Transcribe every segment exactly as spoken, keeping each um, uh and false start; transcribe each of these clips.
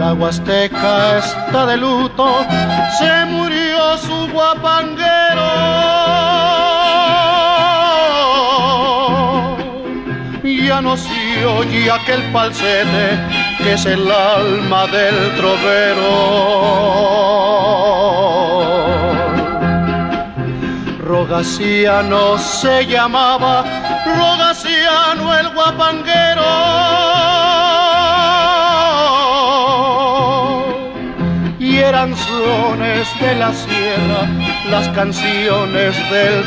La Huasteca está de luto, se murió su guapanguero. Ya no se oye aquel falsete que es el alma del trovero. Rogaciano se llamaba, Rogaciano el guapanguero. Y eran sones de la sierra, las canciones del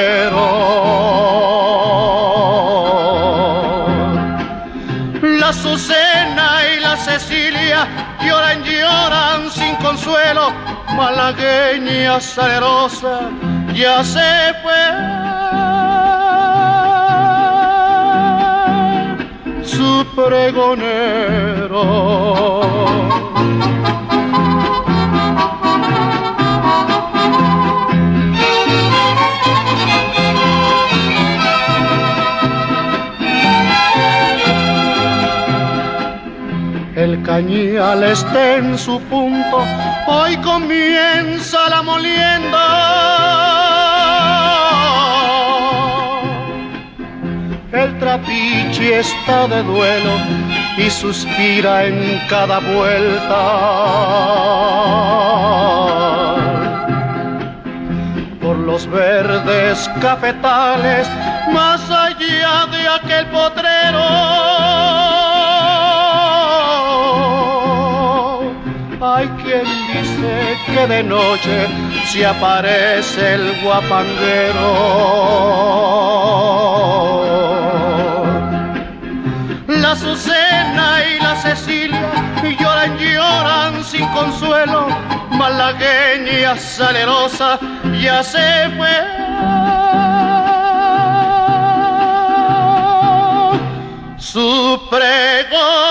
trovero. La Azucena y la Cecilia lloran, lloran sin consuelo, malagueña salerosa ya se fue. Su pregonero. El cañal está en su punto, hoy comienza la molienda. El trapiche está de duelo y suspira en cada vuelta. Por los verdes cafetales, más allá de aquel potrero, hay quien dice que de noche se aparece el guapanguero. La Azucena y la Cecilia lloran, lloran sin consuelo, malagueña salerosa ya se fue. Su pregón